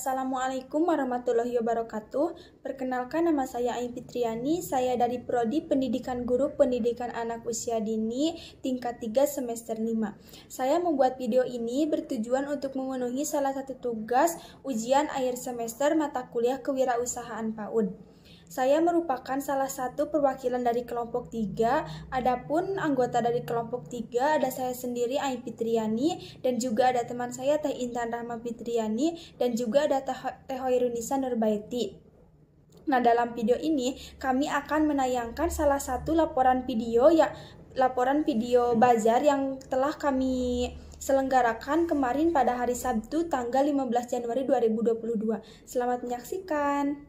Assalamualaikum warahmatullahi wabarakatuh. Perkenalkan, nama saya Ain Fitriani. Saya dari Prodi Pendidikan Guru Pendidikan Anak Usia Dini tingkat 3 semester 5. Saya membuat video ini bertujuan untuk memenuhi salah satu tugas ujian akhir semester mata kuliah Kewirausahaan PAUD. Saya merupakan salah satu perwakilan dari kelompok 3. Adapun anggota dari kelompok 3 ada saya sendiri, Ain Fitriani, dan juga ada teman saya Teh Intan Rahma Fitriani, dan juga ada Teh Hoirunisa Nurbaiti. Nah, dalam video ini kami akan menayangkan salah satu laporan video bazar yang telah kami selenggarakan kemarin pada hari Sabtu tanggal 15 Januari 2022. Selamat menyaksikan.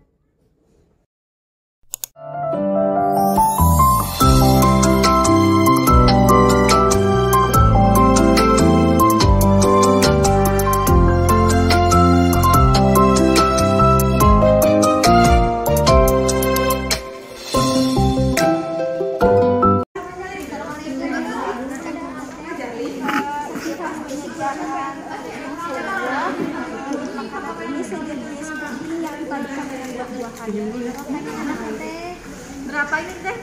Berapa ini teh?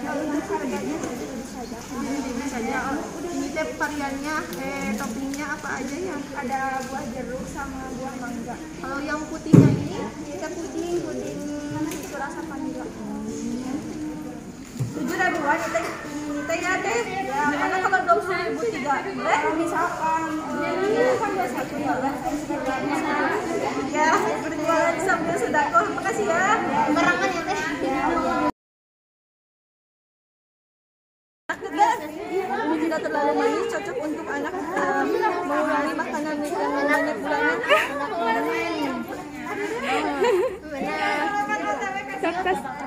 Saja. Ini teh variannya, toppingnya apa aja ya? Ada buah jeruk sama buah mangga. Kalau yang putihnya ini? Kita puding itu rasa vanila. 7.000-an ini teh ya teh. Ya, karena kalau 20.000 tiga, boleh? Kalau misalkan ini kan 21 ya, berjualan sambil sedekah. Makasih ya. Barangan ya teh. Ini tidak terlalu manis, cocok untuk anak mengurangi makanan yang banyak gulanya. Benar.